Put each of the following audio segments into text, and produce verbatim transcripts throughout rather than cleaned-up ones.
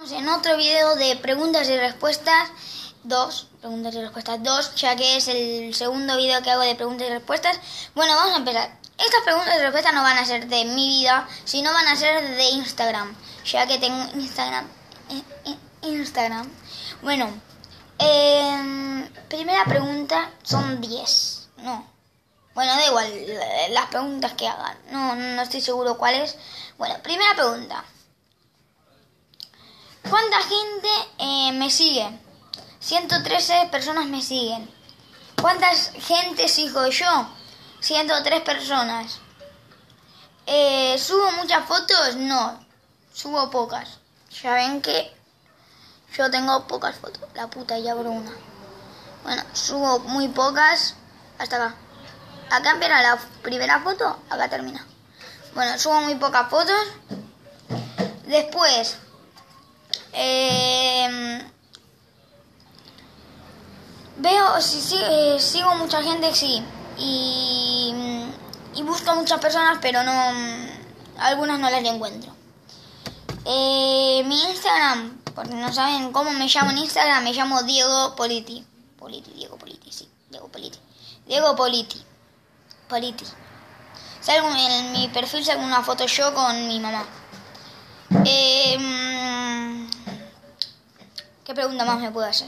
En otro video de preguntas y respuestas dos, preguntas y respuestas dos, ya que es el segundo video que hago de preguntas y respuestas. Bueno, vamos a empezar. Estas preguntas y respuestas no van a ser de mi vida, sino van a ser de Instagram, ya que tengo Instagram. Instagram. Bueno, eh, primera pregunta son diez. No. Bueno, da igual las preguntas que hagan. No, no estoy seguro cuáles. Bueno, primera pregunta. ¿Cuánta gente eh, me sigue? ciento trece personas me siguen. ¿Cuántas gente sigo yo? ciento tres personas. Eh, ¿Subo muchas fotos? No, subo pocas. Ya ven que yo tengo pocas fotos. La puta, ya abro una. Bueno, subo muy pocas. Hasta acá. Acá empieza la primera foto, acá termina. Bueno, subo muy pocas fotos. Después... Eh, veo, si, si eh, sigo mucha gente, sí, y, y busco muchas personas, pero no, algunas no las encuentro. Eh, mi Instagram, porque no saben cómo me llamo en Instagram, me llamo Diego Politi. Politi, Diego Politi, sí, Diego Politi. Diego Politi. Politi. Salgo en mi perfil, salgo una foto yo con mi mamá. Eh... ¿Qué pregunta más me puedo hacer?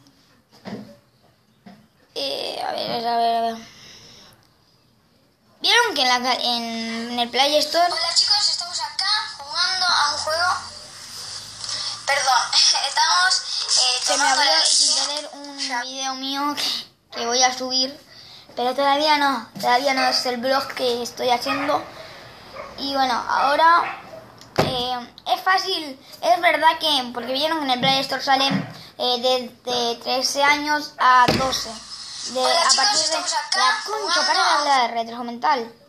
Eh, a ver, a ver, a ver. ¿Vieron que en, la, en, en el Play Store... Hola chicos, estamos acá jugando a un juego... Perdón, estamos... Eh, se me abrió sin tener un video mío que, que voy a subir. Pero todavía no, todavía no es el vlog que estoy haciendo. Y bueno, ahora... Eh, es fácil, es verdad que, porque vieron que en el Play Store salen eh, desde trece años a doce. De, Hola, a chicos, partir de estamos acá la concha, para de hablar, retraso mental.